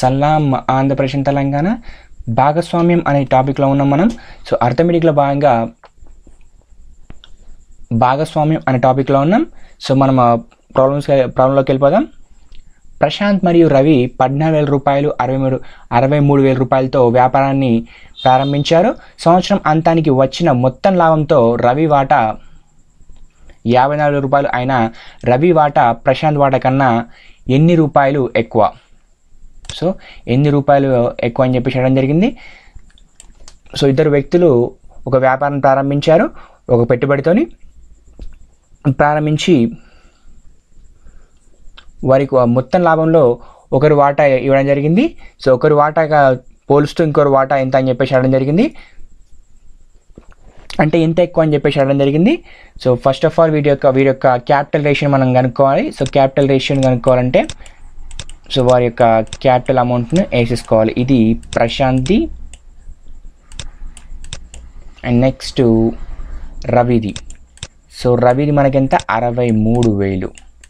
సలాం ఆంధ్రప్రదేశ్ తెలంగాణ. భాగస్వామ్యం అనే టాపిక్లో ఉన్నాం మనం. సో అర్థమెటిక్లో భాగంగా భాగస్వామ్యం అనే టాపిక్లో ఉన్నాం. సో మనం ప్రాబ్లంలోకి వెళ్ళిపోదాం. ప్రశాంత్ మరియు రవి 14,000 రూపాయలు 63,000 రూపాయలతో వ్యాపారాన్ని ప్రారంభించారు. సంవత్సరం అంతానికి వచ్చిన మొత్తం లాభంతో రవి వాటా 54,000 రూపాయలు అయినా రవి వాటా ప్రశాంత్ వాటా కన్నా ఎన్ని రూపాయలు ఎక్కువ? సో ఎన్ని రూపాయలు ఎక్కువ అని చెప్పి చేయడం జరిగింది. సో ఇద్దరు వ్యక్తులు ఒక వ్యాపారం ప్రారంభించారు. ఒక పెట్టుబడితోని ప్రారంభించి వారికి మొత్తం లాభంలో ఒకరు వాటా ఇవ్వడం జరిగింది. సో ఒకరు వాటాగా పోలుస్తూ ఇంకొకరు వాటా ఎంత అని చెప్పేసి అడగడం జరిగింది. అంటే ఎంత ఎక్కువ అని చెప్పేసి అడగడం జరిగింది. సో ఫస్ట్ ఆఫ్ ఆల్ వీరి యొక్క క్యాపిటల్ రేషియోని మనం కనుక్కోవాలి. సో క్యాపిటల్ రేషియోని కనుక్కోవాలంటే సో వారి యొక్క క్యాపిటల్ అమౌంట్ను వేసేసుకోవాలి. ఇది ప్రశాంత్ది అండ్ నెక్స్ట్ రవిది. సో రవిది మనకెంత 63,000.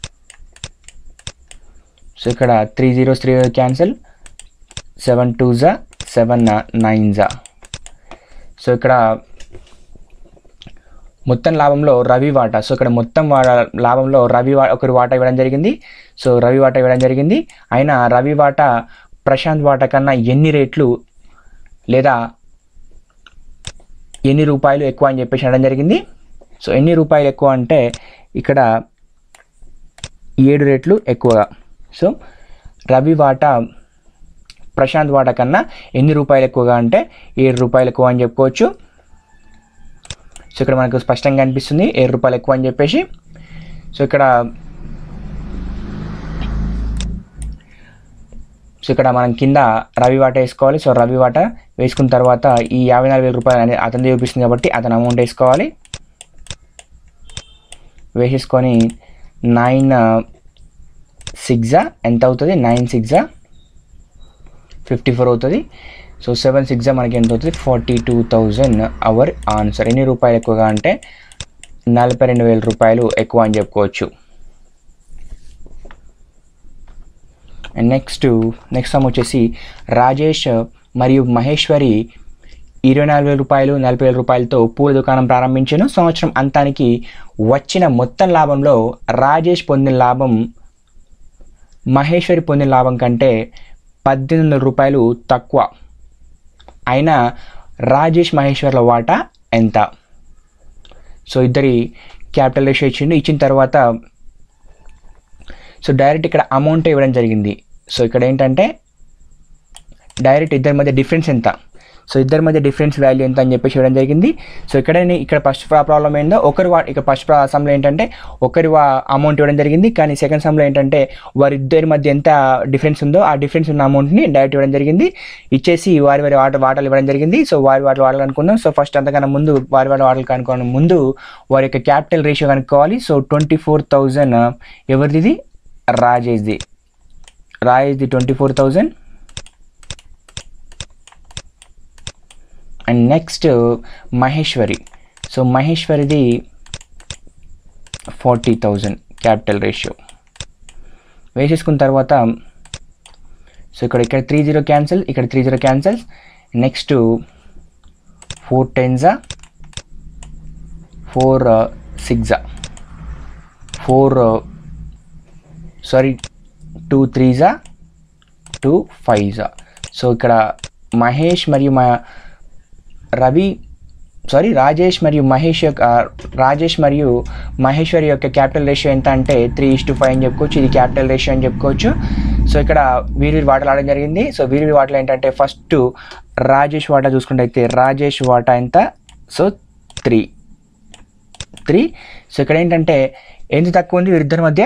సో ఇక్కడ 3 zeros 3 cancel, 7 2s 7 9s. So ఇక్కడ మొత్తం లాభంలో రవి వాటా. సో ఇక్కడ మొత్తం లాభంలో ఒకరు వాటా ఇవ్వడం జరిగింది. సో రవి వాటా ఇవ్వడం జరిగింది. అయినా రవి వాటా ప్రశాంత్ వాటా కన్నా ఎన్ని రెట్లు లేదా ఎన్ని రూపాయలు ఎక్కువ అని చెప్పేసి అనడం జరిగింది. సో ఎన్ని రూపాయలు ఎక్కువ అంటే ఇక్కడ 7 రెట్లు ఎక్కువగా. సో రవి వాటా ప్రశాంత్ వాటా కన్నా ఎన్ని రూపాయలు ఎక్కువగా అంటే 7 రూపాయలు ఎక్కువ అని చెప్పుకోవచ్చు. సో ఇక్కడ మనకు స్పష్టంగా కనిపిస్తుంది 7 రూపాయలు ఎక్కువ అని చెప్పేసి. సో ఇక్కడ మనం కింద రవి వాటా వేసుకోవాలి. సో రవి వాటా వేసుకున్న తర్వాత ఈ 54,000 రూపాయలు అనేది అతనిది చూపిస్తుంది కాబట్టి అతను అమౌంట్ వేసుకోవాలి. వేసేసుకొని 9 6 ఎంత అవుతుంది? 9 6 54 అవుతుంది. సో 7 6 మనకి ఎంత అవుతుంది? 42,000 అవర్ ఆన్సర్. ఎన్ని రూపాయలు ఎక్కువగా అంటే 42,000 రూపాయలు ఎక్కువ అని చెప్పుకోవచ్చు. అండ్ నెక్స్ట్ సమ్ వచ్చేసి రాజేష్ మరియు మహేశ్వరి 24,000 రూపాయలు 40,000 రూపాయలతో పూల దుకాణం ప్రారంభించాను. సంవత్సరం అంతానికి వచ్చిన మొత్తం లాభంలో రాజేష్ పొందిన లాభం మహేశ్వరి పొందిన లాభం కంటే 18,000 రూపాయలు తక్కువ. అయినా రాజేష్ మహేశ్వర్ల వాటా ఎంత? సో ఇద్దరి క్యాపిటల్ రేషియో ఇచ్చిన తర్వాత సో డైరెక్ట్ ఇక్కడ అమౌంట్ ఇవ్వడం జరిగింది. సో ఇక్కడ ఏంటంటే డైరెక్ట్ ఇద్దరి మధ్య డిఫరెన్స్ ఎంత? సో ఇద్దరి మధ్య డిఫరెన్స్ వాల్యూ ఎంత అని చెప్పేసి ఇవ్వడం జరిగింది. సో ఇక్కడ ఫస్ట్ ప్రాబ్లం ఏందో ఇక్కడ ఫస్ట్ సమ్లో ఏంటంటే ఒకరి అమౌంట్ ఇవ్వడం జరిగింది. కానీ సెకండ్ సమ్లో ఏంటంటే వారిద్దరి మధ్య ఎంత డిఫరెన్స్ ఉందో ఆ డిఫరెన్స్ ఉన్న అమౌంట్ని డైరెక్ట్ ఇవ్వడం జరిగింది. ఇచ్చేసి వారి వాటాలు ఇవ్వడం జరిగింది. సో వారి వాటాలు అనుకుందాం. సో ఫస్ట్ అంతకన్నా ముందు వారి వాటాలు కనుక్కోవడం ముందు వారి యొక్క క్యాపిటల్ రేషియో కనుక్కోవాలి. సో 24,000 ఎవరిది? రాజేష్ది 24,000. And next Maheshwari. సో మహేశ్వరిది 40,000 క్యాపిటల్ రేషియో వేసేసుకున్న తర్వాత సో ఇక్కడ 3 0 క్యాన్సల్, ఇక్కడ 3 0 cancels. Next 4 10s 4 6 2 3s 2 5s. So ఇక్కడ రాజేష్ మరియు మహేశ్వరి యొక్క క్యాపిటల్ రేషియో ఎంత అంటే 3:5 అని చెప్పుకోవచ్చు. ఇది క్యాపిటల్ రేషియో అని చెప్పుకోవచ్చు. సో ఇక్కడ వీరి వాటాలు ఆడడం జరిగింది. సో వీరి వాటాలు ఏంటంటే ఫస్ట్ రాజేష్ వాటా చూసుకుంటే అయితే రాజేష్ వాటా ఎంత? సో 3. సో ఇక్కడ ఏంటంటే ఎంత తక్కువ ఉంది వీరిద్దరి మధ్య?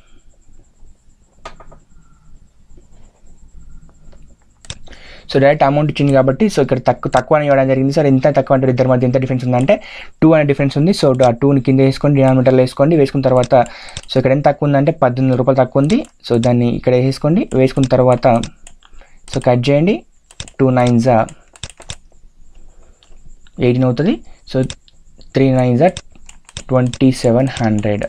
సో డైరెక్ట్ అమౌంట్ ఇచ్చింది కాబట్టి సో ఇక్కడ తక్కువ అని ఇవ్వడం జరిగింది. సార్ ఎంత తక్కువ అంటే ఇద్దరి మధ్య ఎంత డిఫరెన్స్ ఉందంటే 2 అనే డిఫరెన్స్ ఉంది. సో ఆ 2ని కింద వేసుకోండి, డినామినేటర్లో వేసుకోండి. వేసుకున్న తర్వాత సో ఇక్కడ ఎంత తక్కువ ఉందంటే 18,000 రూపాయలు తక్కువ ఉంది. సో దాన్ని ఇక్కడ వేసుకోండి. వేసుకున్న తర్వాత సో కట్ చేయండి. 2 9s 18 అవుతుంది. So 3 9s 2,700.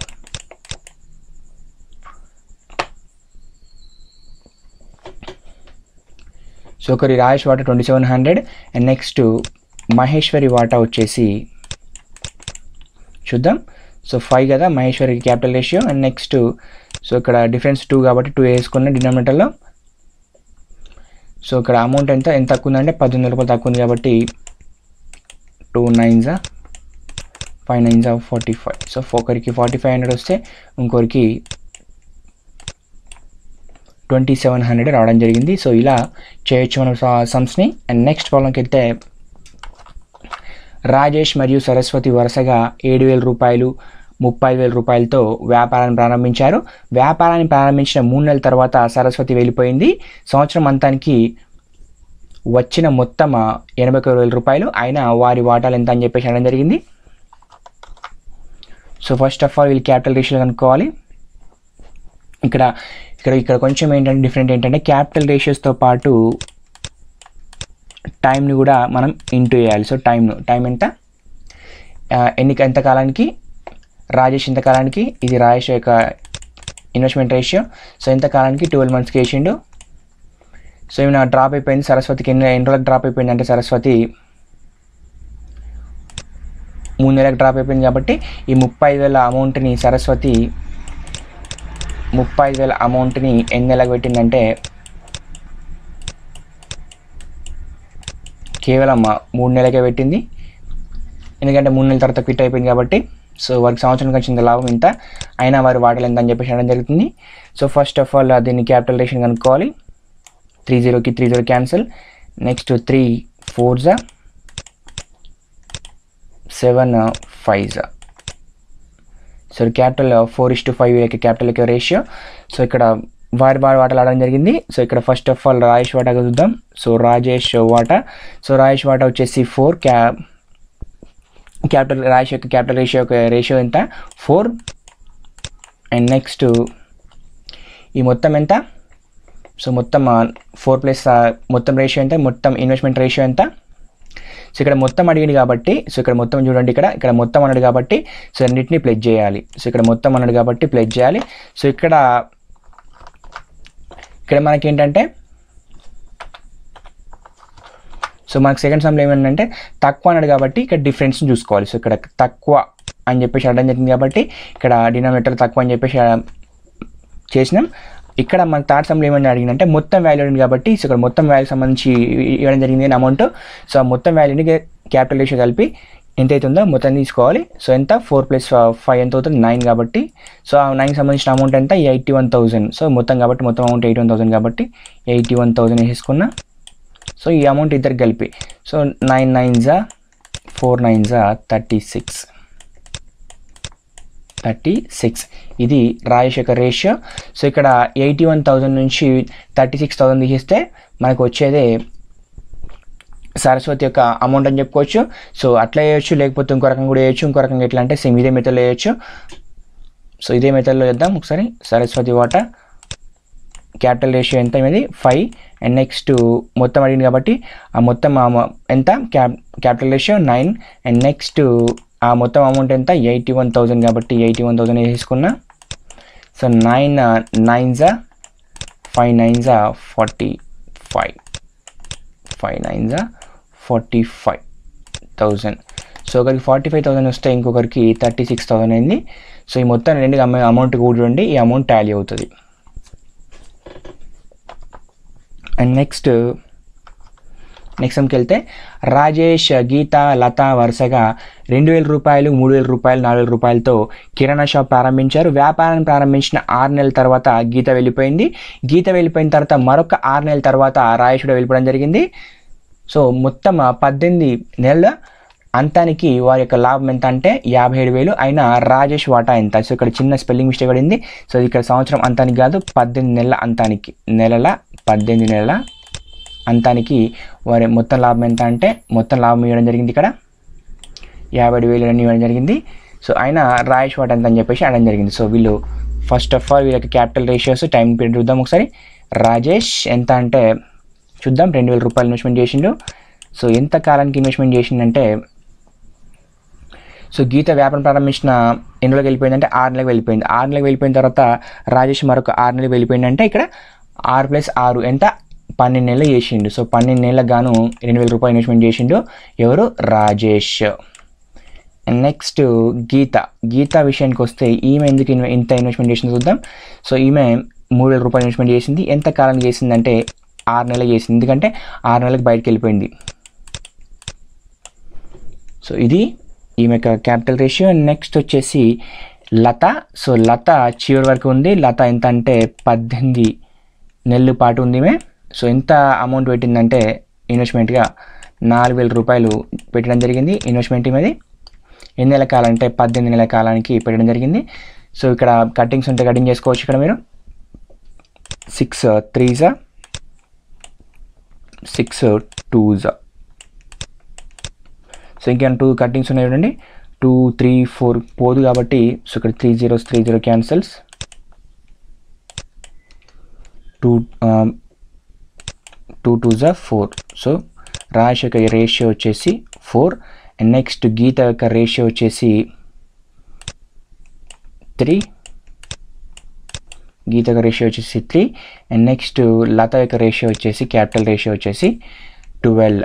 సో ఒకరి రాజేష్ వాటా 2700 అండ్ నెక్స్ట్ మహేశ్వరి వాటా వచ్చేసి చూద్దాం. సో 5 కదా మహేశ్వరికి capital ratio. And next so ఇక్కడ డిఫరెన్స్ 2 కాబట్టి 2 వేసుకున్న డినామినేటర్లో. సో ఇక్కడ అమౌంట్ ఎంత తక్కువ ఉందంటే 18,000 రూపాయలు తక్కువ ఉంది కాబట్టి 2 9s 5 9s 45. సో ఒకరికి 4500 వస్తే ఇంకొకరికి 2700 రావడం జరిగింది. సో ఇలా చేయొచ్చు మనం సమ్స్ని. అండ్ నెక్స్ట్ ప్రాబ్లంకి వెళ్తే రాజేష్ మరియు సరస్వతి వరుసగా 7,000 రూపాయలు 35,000 రూపాయలతో వ్యాపారాన్ని ప్రారంభించారు. వ్యాపారాన్ని ప్రారంభించిన 3 నెలల తర్వాత సరస్వతి వెళ్ళిపోయింది. సంవత్సరం అంతానికి వచ్చిన మొత్తం 81,000 రూపాయలు. అయినా వారి వాటాలు ఎంత అని చెప్పేసి అనడం జరిగింది. సో ఫస్ట్ ఆఫ్ ఆల్ వీళ్ళు క్యాపిటల్ రేషియో కనుక్కోవాలి. ఇక్కడ కొంచెం ఏంటంటే డిఫరెంట్ ఏంటంటే క్యాపిటల్ రేషియోస్తో పాటు టైంని కూడా మనం ఇంటూ వేయాలి. సో టైం ఎంత ఎంత కాలానికి రాజేష్ ఎంత కాలానికి, ఇది రాజేష్ యొక్క ఇన్వెస్ట్మెంట్ రేషియో. సో ఎంత కాలానికి 12 మంత్స్కి వేసిండు. సో ఏమైనా డ్రాప్ అయిపోయింది సరస్వతికి. ఎన్ని రోజులకు డ్రాప్ అయిపోయింది అంటే సరస్వతి 3 నెలలకు డ్రాప్ అయిపోయింది కాబట్టి ఈ 35,000 అమౌంట్ని సరస్వతి 35,000 అమౌంట్ని ఎన్ని నెలలకు పెట్టిందంటే కేవలం 3 నెలలకే పెట్టింది. ఎందుకంటే 3 నెలల తర్వాత క్విట్ అయిపోయింది కాబట్టి. సో వారికి సంవత్సరానికి వచ్చిన లాభం ఇంత, అయినా వారి వాటాలు ఎంత అని చెప్పేసి అనడం జరుగుతుంది. సో ఫస్ట్ ఆఫ్ ఆల్ దీన్ని క్యాపిటల్ రేషన్ కనుక్కోవాలి. 30కి 30 cancel. Next 3 4s 7 5s. So capital 4:5 వీళ్ళకి క్యాపిటల్ యొక్క రేషియో. సో ఇక్కడ వారి వాటాలు ఆడడం జరిగింది. సో ఇక్కడ ఫస్ట్ ఆఫ్ ఆల్ రాజేష్ వాటా చూద్దాం. సో రాజేష్ వాటా వచ్చేసి 4 క్యాపిటల్ రాజేష్ యొక్క క్యాపిటల్ రేషియో ఎంత 4. అండ్ నెక్స్ట్ ఈ మొత్తం ఎంత, సో మొత్తం 4 ప్లస్ మొత్తం రేషియో ఎంత, మొత్తం ఇన్వెస్ట్మెంట్ రేషియో ఎంత. సో ఇక్కడ మొత్తం అడిగింది కాబట్టి, సో ఇక్కడ మొత్తం చూడండి, ఇక్కడ మొత్తం అన్నాడు కాబట్టి సో అన్నిటిని ప్లస్ చేయాలి. సో ఇక్కడ మొత్తం అన్నాడు కాబట్టి ప్లస్ చేయాలి. సో ఇక్కడ మనకి ఏంటంటే సో మనకు సెకండ్ సమ్లో ఏమంటే తక్కువ అన్నాడు కాబట్టి ఇక్కడ డిఫరెన్స్ని చూసుకోవాలి. సో ఇక్కడ తక్కువ అని చెప్పేసి అడగడం జరిగింది కాబట్టి ఇక్కడ డినామినేటర్ తక్కువ అని చెప్పేసి చేసినాం. ఇక్కడ మన థర్డ్ సమ్లో ఏమని అడిగిందంటే మొత్తం వాల్యూ అడిగింది కాబట్టి సో ఇక్కడ మొత్తం వాల్యూకి సంబంధించి ఇవ్వడం జరిగింది అమౌంట్. సో ఆ మొత్తం వాల్యూని క్యాపిటల్ రేషియో కలిపి ఎంత అవుతుందో మొత్తం తీసుకోవాలి. సో ఎంత 4 + 5 ఎంత అవుతుంది 9 కాబట్టి సో ఆ 9కి సంబంధించిన అమౌంట్ ఎంత 81,000. సో మొత్తం కాబట్టి మొత్తం అమౌంట్ 81,000 కాబట్టి 81,000 వేసేసుకున్నా. సో ఈ అమౌంట్ ఇద్దరికి కలిపి సో 9 9s 4 9s 36 ఇది రాజేష్ యొక్క రేషియో. సో ఇక్కడ 81,000 నుంచి 36,000 తీసేస్తే మనకు వచ్చేదే సరస్వతి యొక్క అమౌంట్ అని చెప్పుకోవచ్చు. సో అట్లా వేయచ్చు, లేకపోతే ఇంకో రకంగా కూడా వేయచ్చు. ఇంకో రకంగా ఎట్లా అంటే సేమ్ ఇదే మెథడ్లో వేయచ్చు. సో ఇదే మెథడ్లో వేద్దాం ఒకసారి. సరస్వతి వాటా క్యాపిటల్ రేషియో ఎంత, ఇది 5. అండ్ నెక్స్ట్ మొత్తం అడిగింది కాబట్టి ఆ మొత్తం ఎంత క్యాపిటల్ రేషియో 9. అండ్ నెక్స్ట్ ఆ మొత్తం అమౌంట్ ఎంత 81,000 కాబట్టి 81,000 వేసుకున్నా. So 9 9s 5 9s 45 5 9s 45,000. So ఒకరికి 45,000 వస్తే ఇంకొకరికి 36,000 అయింది. సో ఈ మొత్తం రెండు అమౌంట్ కూడా చూడండి, ఈ అమౌంట్ టాలీ అవుతుంది. అండ్ నెక్స్ట్ సమ్కి వెళ్తే రాజేష్ గీత లత వరుసగా 2,000 రూపాయలు 3,000 రూపాయలు 4,000 రూపాయలతో కిరాణా షాప్ ప్రారంభించారు. వ్యాపారాన్ని ప్రారంభించిన 6 నెలల తర్వాత గీత వెళ్ళిపోయింది. గీత వెళ్ళిపోయిన తర్వాత మరొక 6 నెలల తర్వాత రాజేష్ కూడా వెళ్ళిపోవడం జరిగింది. సో మొత్తం 18 నెలల అంతానికి వారి యొక్క లాభం ఎంత అంటే 57,000. అయినా రాజేష్ వాటా ఎంత. సో ఇక్కడ చిన్న స్పెల్లింగ్ మిస్టేక్ పడింది. సో ఇక్కడ సంవత్సరం అంతానికి కాదు 18 నెలల అంతానికి, 18 నెలల అంతానికి వారి మొత్తం లాభం ఎంత అంటే మొత్తం లాభం ఇవ్వడం జరిగింది. ఇక్కడ 57,000 అని ఇవ్వడం జరిగింది. సో అయినా రాజేష్ వాటా ఎంత అని చెప్పేసి అనడం జరిగింది. సో వీళ్ళు ఫస్ట్ ఆఫ్ ఆల్ వీళ్ళకి క్యాపిటల్ రేషియోస్ టైం పీరియడ్ చూద్దాం ఒకసారి. రాజేష్ ఎంత అంటే చూద్దాం 2,000 రూపాయలు ఇన్వెస్ట్మెంట్ చేసిండు. సో ఎంత కాలానికి ఇన్వెస్ట్మెంట్ చేసిండంటే సో గీత వ్యాపారం ప్రారంభించిన ఎన్ని రోజులకు వెళ్ళిపోయిందంటే 6 నెలలకు వెళ్ళిపోయింది. 6 నెలలకు వెళ్ళిపోయిన తర్వాత రాజేష్ మరొక 6 నెలలకు వెళ్ళిపోయిందంటే ఇక్కడ 6 + 6 ఎంత 12 నెలలు చేసిండు. సో 12 నెలలకు గాను 2,000 రూపాయలు ఇన్వెస్ట్మెంట్ చేసిండు. ఎవరు? రాజేష్. నెక్స్ట్ గీత విషయానికి వస్తే ఈమె ఎందుకు ఇంత ఇన్వెస్ట్మెంట్ చేసింది చూద్దాం. సో ఈమె 3,000 రూపాయలు ఇన్వెస్ట్మెంట్ చేసింది. ఎంత కాలం చేసిందంటే 6 నెలలు చేసింది, ఎందుకంటే 6 నెలలకు బయటకు వెళ్ళిపోయింది. సో ఇది ఈమె యొక్క క్యాపిటల్ రేషియో. నెక్స్ట్ వచ్చేసి లత. సో లత చివరి వరకు ఉంది. లత ఎంత అంటే 18 నెలల పాటు ఉంది ఈమె. సో ఎంత అమౌంట్ పెట్టిందంటే ఇన్వెస్ట్మెంట్గా 4,000 రూపాయలు పెట్టడం జరిగింది. ఇన్వెస్ట్మెంట్ ఈమెది ఎన్ని నెలల కాలం అంటే 18 నెలల కాలానికి పెట్టడం జరిగింది. సో ఇక్కడ కట్టింగ్స్ ఉంటే కటింగ్ చేసుకోవచ్చు. ఇక్కడ మీరు 6 3s 6 2s. సో ఇంకా 2 కట్టింగ్స్ ఉన్నాయి చూడండి. 2 3 4 పోదు కాబట్టి సో ఇక్కడ 3 zeros 3 0 cancels. 2 2s 4. So Rajesh యొక్క రేషియో వచ్చేసి 4. అండ్ నెక్స్ట్ గీత యొక్క రేషియో వచ్చేసి 3. గీత యొక్క రేషియో వచ్చేసి 3. అండ్ నెక్స్ట్ లత యొక్క రేషియో వచ్చేసి క్యాపిటల్ రేషియో వచ్చేసి 12.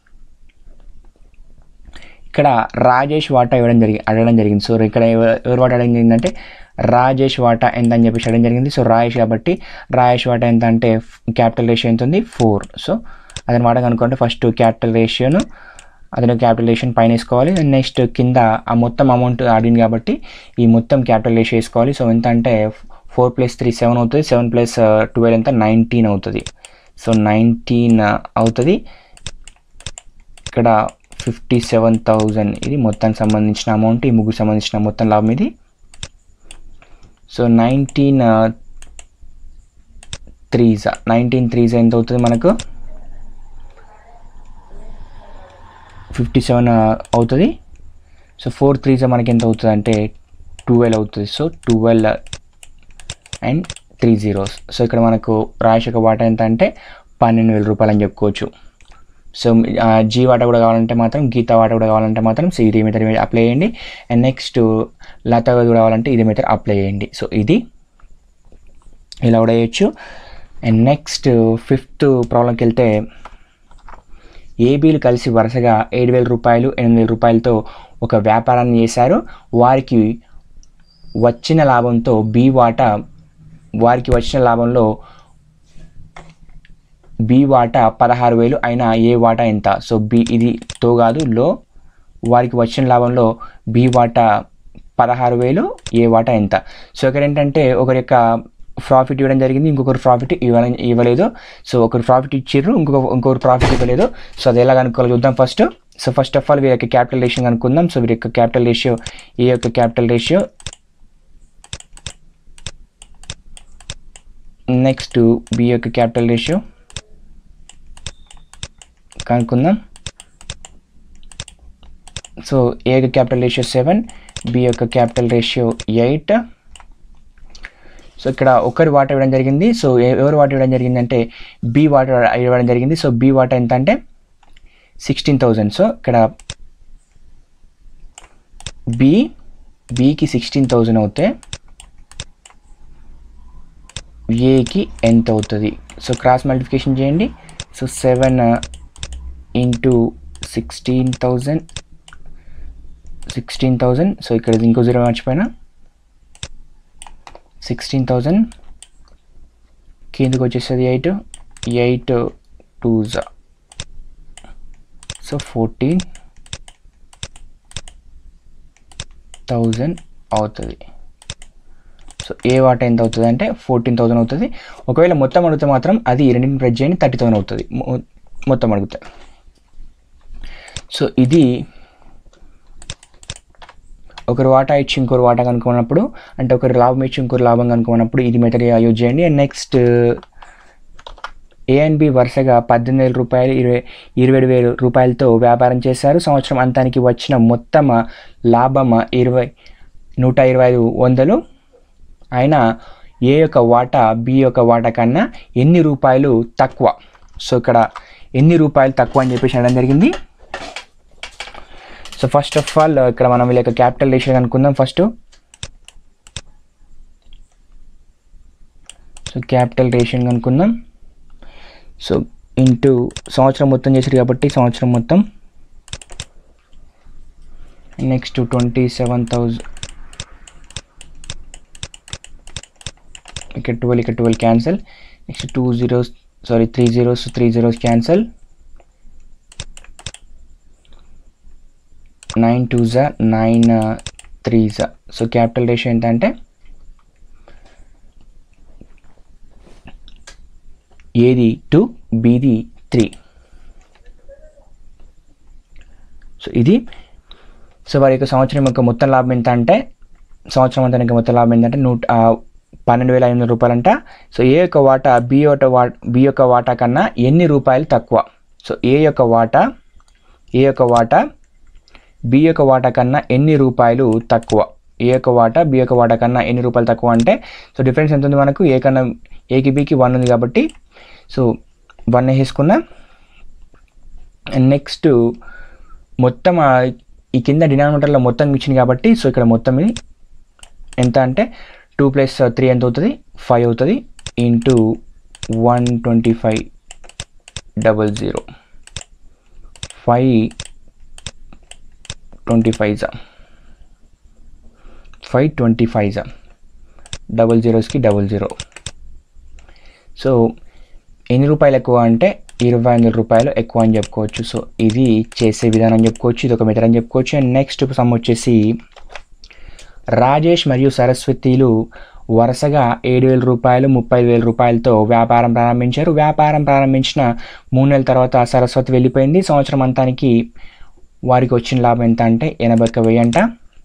ఇక్కడ రాజేష్ వాటా అడగడం జరిగింది. సో ఇక్కడ ఎవరు వాటా అడగడం జరిగిందంటే రాజేష్ వాటా ఎంత అని చెప్పేసి అడగడం జరిగింది. సో రాజేష్ కాబట్టి రాజేష్ వాటా ఎంత అంటే క్యాపిటల్ రేషియో ఎంత ఉంది? 4. సో అతని వాటా కనుక్కుంటే ఫస్ట్ క్యాపిటల్ రేషియోను అతను క్యాపిటల్ రేషియోని పైన వేసుకోవాలి. నెక్స్ట్ కింద ఆ మొత్తం అమౌంట్ అడిగింది కాబట్టి ఈ మొత్తం క్యాపిటల్ రేషియో వేసుకోవాలి. సో ఎంత అంటే 4 + 3 7 అవుతుంది. 7 + 12 ఎంత 19 అవుతుంది. సో 19 అవుతుంది. ఇక్కడ 57,000 ఇది మొత్తానికి సంబంధించిన అమౌంట్. ఈ ముగ్గురు సంబంధించిన మొత్తం లాభం ఇది. సో 19 3s ఎంత అవుతుంది మనకు? 57 అవుతుంది. సో 4 3s మనకి ఎంత అవుతుంది అంటే 12 అవుతుంది. So 12 and 3 zeros. సో ఇక్కడ మనకు రాజేష్ యొక్క వాటా ఎంత అంటే 12,000 రూపాయలు అని చెప్పుకోవచ్చు. సో జీ వాటా కూడా కావాలంటే మాత్రం గీత వాటా కూడా కావాలంటే మాత్రం సో ఇదే మెథడ్ అప్లై చేయండి. అండ్ నెక్స్ట్ లత కూడా కావాలంటే ఇదే మెథడ్ అప్లై చేయండి. సో ఇది ఇలా కూడా చేయొచ్చు. అండ్ నెక్స్ట్ 5th ప్రాబ్లంకి వెళ్తే ఏబీలు కలిసి వరుసగా 7,000 రూపాయలు 8,000 రూపాయలతో ఒక వ్యాపారాన్ని చేశారు. వారికి వచ్చిన లాభంలో బి వాటా 16,000 అయినా ఏ వాటా ఎంత? సో బి ఇది తో కాదు లో. వారికి వచ్చిన లాభంలో బి వాటా 16,000, ఏ వాటా ఎంత? సో ఇక్కడ ఏంటంటే ఒకరి యొక్క ప్రాఫిట్ ఇవ్వడం జరిగింది, ఇంకొకరు ప్రాఫిట్ ఇవ్వలేదు. సో ఒకరు ప్రాఫిట్ ఇచ్చారు, ఇంకొకరు ప్రాఫిట్ ఇవ్వలేదు. సో అది ఎలా కనుక్కోవాలి చూద్దాం first. So first of all వీరి యొక్క క్యాపిటల్ రేషియో కనుక్కుందాం. సో వీరి యొక్క క్యాపిటల్ రేషియో, ఏ యొక్క క్యాపిటల్ రేషియో, నెక్స్ట్ బి యొక్క క్యాపిటల్ రేషియో కనుక్కుందాం. సో ఏ యొక్క క్యాపిటల్ రేషియో 7, బి యొక్క క్యాపిటల్ రేషియో 8. సో ఇక్కడ ఒకరి వాటా ఇవ్వడం జరిగింది. సో ఎవరు వాటా ఇవ్వడం జరిగిందంటే బి వాటా ఇవ్వడం జరిగింది. సో బి వాటా ఎంత అంటే 16,000. సో ఇక్కడ బికి 16,000 అవుతే ఏకి ఎంత అవుతుంది? సో క్రాస్ మల్టిప్లికేషన్ చేయండి. సో 7 × 16,000. సో ఇక్కడ ఇంకో 0 మర్చిపోయినా. 16,000 కిందకి వచ్చేస్తుంది 8 2s. సో 14,000 అవుతుంది. సో ఏ వాటా ఎంత అవుతుంది అంటే 14,000 అవుతుంది. ఒకవేళ మొత్తం అడిగితే మాత్రం అది రెండింటిని ప్రెస్ చేయండి, 30,000 అవుతుంది మొత్తం అడిగితే. సో ఇది ఒకరు వాటా ఇచ్చి ఇంకొకరు వాటా కనుక్కున్నప్పుడు, అంటే ఒకరు లాభం ఇచ్చి ఇంకొకరు లాభం కనుక్కున్నప్పుడు ఇది మెథడ్ యూజ్ చేయండి. And next A and B వరుసగా 18,000 రూపాయలు 27,000 రూపాయలతో వ్యాపారం చేశారు. సంవత్సరం అంతానికి వచ్చిన మొత్తం లాభం 125,000 అయినా ఏ యొక్క వాటా బి యొక్క వాటా కన్నా ఎన్ని రూపాయలు తక్కువ? సో ఇక్కడ ఎన్ని రూపాయలు తక్కువ అని చెప్పేసి అనడం జరిగింది. సో ఫస్ట్ ఆఫ్ ఆల్ ఇక్కడ మనం వీళ్ళ యొక్క క్యాపిటల్ రేషియో కనుక్కుందాం ఫస్ట్. సో క్యాపిటల్ రేషియో కనుక్కుందాం. సో ఇంటూ సంవత్సరం మొత్తం చేసారు కాబట్టి సంవత్సరం మొత్తం. నెక్స్ట్ 27,000 ఇక్కడ 12 cancel. Next 3 zeros cancel. 9 2s 9 3s. So capital ratio ఏంటంటే ఏది 2, బిది 3. సో ఇది. సో వారి యొక్క సంవత్సరం యొక్క మొత్తం లాభం ఎంత అంటే సంవత్సరం అంతా యొక్క మొత్తం లాభం ఏంటంటే 12,500 రూపాయలంట. సో ఏ యొక్క వాటా బి యొక్క వాటా కన్నా ఎన్ని రూపాయలు తక్కువ? సో ఏ యొక్క వాటా బి యొక్క వాటా కన్నా ఎన్ని రూపాయలు తక్కువ? ఏ యొక్క వాటా బి యొక్క వాటా కన్నా ఎన్ని రూపాయలు తక్కువ అంటే సో డిఫరెన్స్ ఎంత ఉంది మనకు? ఏకి బికి 1 ఉంది కాబట్టి సో 1 వేసుకున్నాం. నెక్స్ట్ మొత్తం ఈ కింద డినామినేటర్లో మొత్తం ఇచ్చింది కాబట్టి సో ఇక్కడ మొత్తం ఇది ఎంత అంటే 2 + 3 ఎంత అవుతుంది? 5 అవుతుంది. ఇంటూ 125 00 525 00కి 00. సో ఎన్ని రూపాయలు ఎక్కువ అంటే 25,000 రూపాయలు ఎక్కువ అని చెప్పుకోవచ్చు. సో ఇది చేసే విధానం చెప్పుకోవచ్చు, ఇది ఒక మెథడ్ అని చెప్పుకోవచ్చు. అండ్ నెక్స్ట్ సమ్ వచ్చేసి రాజేష్ మరియు సరస్వతిలు వరుసగా 7,000 రూపాయలు 30,000 రూపాయలతో వ్యాపారం ప్రారంభించారు. వ్యాపారం ప్రారంభించిన 3 నెలల తర్వాత సరస్వతి వెళ్ళిపోయింది. సంవత్సరం అంతానికి వారికి వచ్చిన లాభం ఎంత అంటే 81,000 అంట.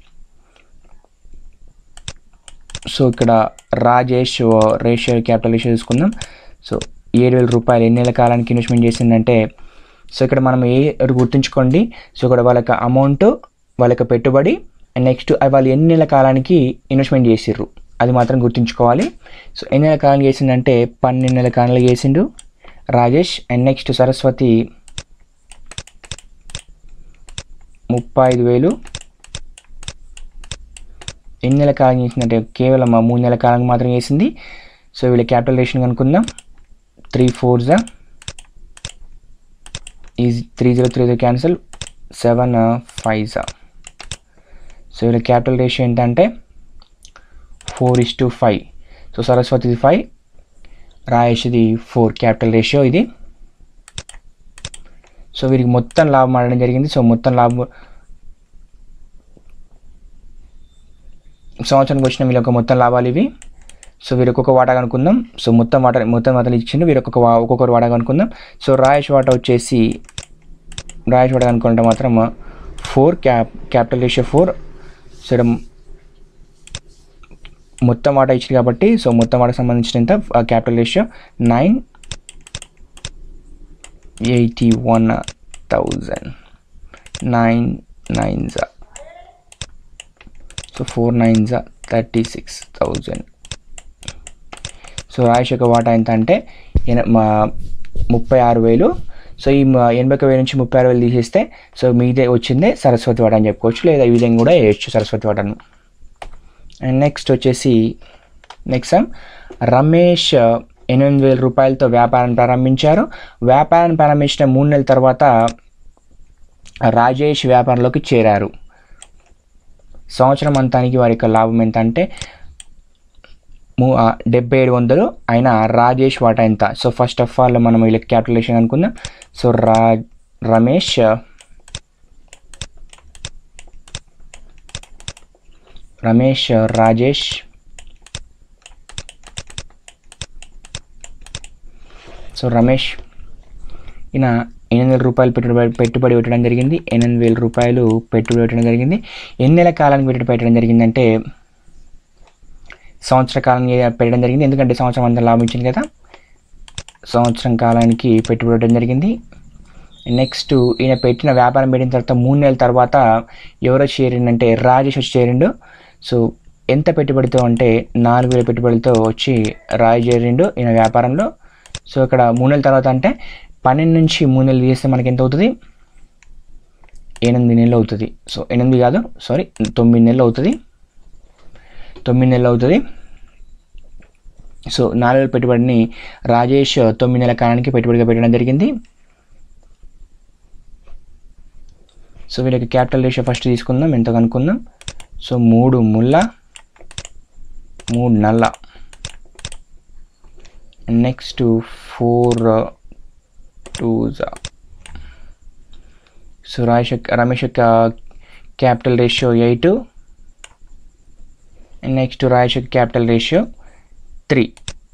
సో ఇక్కడ రాజేష్ క్యాపిటల్ రేషియో చూసుకుందాం. సో 7,000 రూపాయలు ఎన్ని నెలల కాలానికి ఇన్వెస్ట్మెంట్ చేసిందంటే సో ఇక్కడ మనం గుర్తుంచుకోండి. సో ఇక్కడ వాళ్ళ అమౌంట్, వాళ్ళ పెట్టుబడి, అండ్ నెక్స్ట్ వాళ్ళు ఎన్ని నెలల కాలానికి ఇన్వెస్ట్మెంట్ చేసిర్రు అది మాత్రం గుర్తుంచుకోవాలి. సో ఎన్ని నెలల కాలం చేసిందంటే 12 నెలల కాలంలో చేసిండు రాజేష్. అండ్ నెక్స్ట్ సరస్వతి 35,000 ఎన్ని నెలల కాలం చేసిందంటే కేవలం 3 నెలల కాలానికి మాత్రం చేసింది. సో వీళ్ళ క్యాపిటల్ రేషన్ కనుక్కుందాం. 3 4s is 30 cancel. 7 5s. So వీళ్ళ క్యాపిటల్ రేషియో ఏంటంటే 4:5. సో సరస్వతిది 5, రాయేష్ది 4 క్యాపిటల్ రేషియో ఇది. సో వీరికి మొత్తం లాభం ఆడడం జరిగింది. సో మొత్తం లాభం సంవత్సరానికి వచ్చిన వీళ్ళ మొత్తం లాభాలు ఇవి. సో వీరు ఒక్కొక్క వాటా కనుక్కుందాం. సో మొత్తం వాటాలు ఇచ్చిండు, వీరు ఒక్కొక్కరు వాటా కనుక్కుందాం. సో రాయేష్ వాటా కనుక్కుంటే మాత్రం 4 క్యాపిటల్ రేషియో 4. సో ఇక్కడ మొత్తం వాటా ఇచ్చింది కాబట్టి సో మొత్తం వాటాకు సంబంధించినంత capital ratio 981,000 9 9s. So 4 9s 36,000. So Rajesh యొక్క వాటా ఎంత అంటే 36,000. సో ఈ 81,000 నుంచి 36,000 తీసేస్తే సో మీదే వచ్చిందే సరస్వతి వాటా అని చెప్పుకోవచ్చు, లేదా ఈ విధంగా కూడా వేయచ్చు సరస్వతి వాటాను. అండ్ నెక్స్ట్ వచ్చేసి రమేష్ 8,000 రూపాయలతో వ్యాపారాన్ని ప్రారంభించారు. వ్యాపారాన్ని ప్రారంభించిన 3 నెలల తర్వాత రాజేష్ వ్యాపారంలోకి చేరారు. సంవత్సరం అంతానికి వారి యొక్క లాభం ఎంత అంటే 7,700 అయినా రాజేష్ వాటా ఎంత? సో ఫస్ట్ ఆఫ్ ఆల్ మనం వీళ్ళ క్యాపిటలేషన్ అనుకుందాం. సో రమేష్ రాజేష్ సో రమేష్ ఈయన 8,000 రూపాయలు పెట్టుబడి పెట్టడం జరిగింది. 8,000 రూపాయలు పెట్టుబడి పెట్టడం జరిగింది. ఎన్ని నెలల కాలానికి పెట్టడం జరిగిందంటే సంవత్సర కాలానికి పెట్టడం జరిగింది. ఎందుకంటే సంవత్సరం అంతా లాభం ఇచ్చింది కదా, సంవత్సరం కాలానికి పెట్టుబడి పెట్టడం జరిగింది. నెక్స్ట్ ఈయన పెట్టిన వ్యాపారం పెట్టిన తర్వాత 3 నెలల తర్వాత ఎవరో చేరిండంటే రాజేష్ వచ్చి చేరిండు. సో ఎంత పెట్టుబడితో అంటే 4,000 పెట్టుబడితో వచ్చి రాజేష్ చేరిండు ఈయన వ్యాపారంలో. సో ఇక్కడ 3 నెలల తర్వాత అంటే 12 నుంచి 3 నెలలు చేస్తే మనకి ఎంత అవుతుంది? 8 నెలలు అవుతుంది. సో 8 కాదు, సారీ 9 నెలలు అవుతుంది. 9 నెలలు అవుతుంది. సో 4 నెలల పెట్టుబడిని రాజేష్ 9 నెలల కాలానికి పెట్టుబడిగా పెట్టడం జరిగింది. సో వీళ్ళకి క్యాపిటల్ రేషియో ఫస్ట్ తీసుకుందాం, ఎంత కనుక్కుందాం. సో 3 ముళ్ళ 3 నల్ల, నెక్స్ట్ 4 2. సో రమేష్ యొక్క క్యాపిటల్ రేషియో 8, నెక్స్ట్ రాజేష్ యొక్క క్యాపిటల్ రేషియో 3.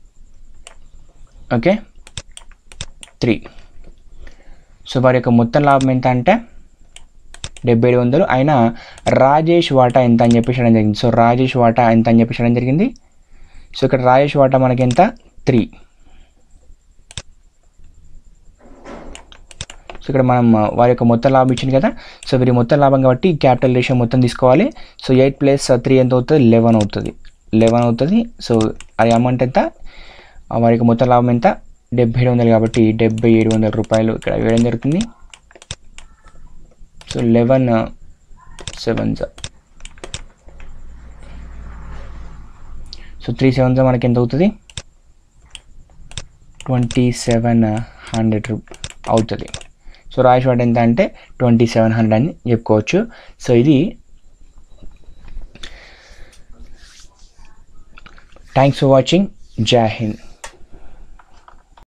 ఓకే 3. సో వారి యొక్క మొత్తం లాభం ఎంత అంటే 7700. అయినా రాజేష్ వాటా ఎంత అని చెప్పేసి అనడం జరిగింది. సో రాజేష్ వాటా ఎంత అని చెప్పేసి అనడం జరిగింది. సో ఇక్కడ రాజేష్ వాటా మనకి ఎంత 3. సో ఇక్కడ మనం వారి యొక్క మొత్తం లాభం ఇచ్చింది కదా. సో వీరి మొత్తం లాభం కాబట్టి క్యాపిటల్ రేషియో మొత్తం తీసుకోవాలి. సో 8 + 3 ఎంత అవుతుంది, 11 అవుతుంది. సో అది అమౌంట్ ఎంత, వారి యొక్క మొత్తం లాభం ఎంత 7700 కాబట్టి 7700 రూపాయలు ఇక్కడ వేయడం జరుగుతుంది. సో 11 7s, సో 3 7s మనకి ఎంత అవుతుంది 2700 అవుతుంది. సో రాజేష్ వాటా ఎంత అంటే 2700 అని చెప్పుకోవచ్చు. సో ఇది థ్యాంక్స్ ఫర్ వాచింగ్. జై హింద్.